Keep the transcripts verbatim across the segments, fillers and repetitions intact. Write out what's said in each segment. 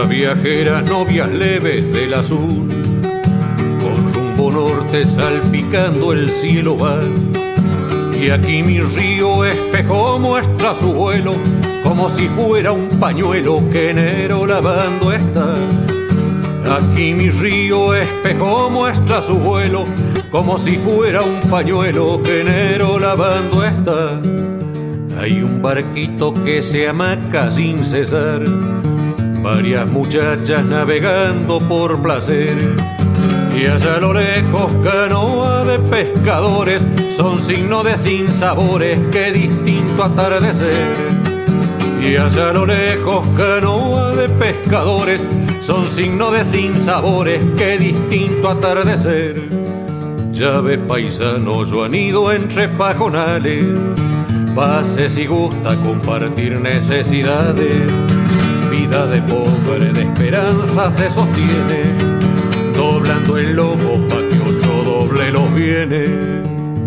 viajeras novias leves del azul, con rumbo norte salpicando el cielo van. Y aquí mi río espejo muestra su vuelo, como si fuera un pañuelo que enero lavando está. Aquí mi río espejo muestra su vuelo, como si fuera un pañuelo que enero lavando está. Hay un barquito que se amaca sin cesar, varias muchachas navegando por placer. Y allá a lo lejos canoa de pescadores, son signo de sinsabores, qué distinto atardecer. Y allá a lo lejos canoa de pescadores, son signo de sinsabores, qué distinto atardecer. Ya ves paisano, yo anido entre pajonales, pase si gusta compartir necesidades. Vida de pobre, de esperanza se sostiene, doblando el lomo pa' que otro doble los bienes.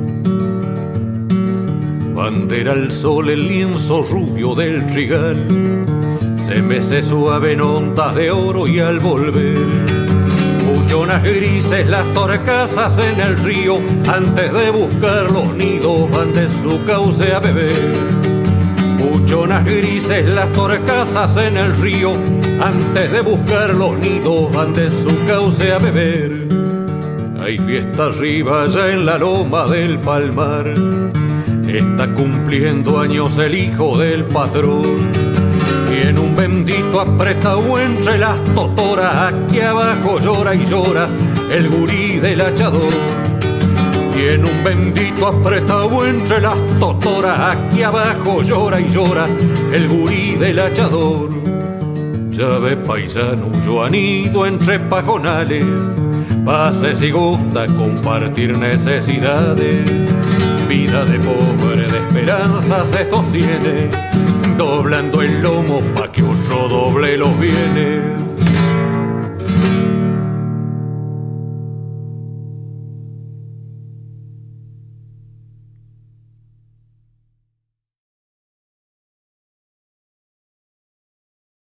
Bandera al sol el lienzo rubio del trigal, se mece suave en ondas de oro y al volver, buchonas grises las torcasas en el río, antes de buscar los nidos van de su cauce a beber. Buchonas grises las torcasas en el río, antes de buscar los nidos van de su cauce a beber. Hay fiesta arriba ya en la loma del Palmar, está cumpliendo años el hijo del patrón. Y en un bendito apretado entre las totoras, aquí abajo llora y llora el gurí del hachador. Y en un bendito apretado entre las totoras, aquí abajo llora y llora el gurí del hachador. Ya ves paisano, yo anido entre pajonales, pase si gusta compartir necesidades. Vida de pobre, de esperanza se sostiene, doblando el lomo pa' que otro doble los bienes.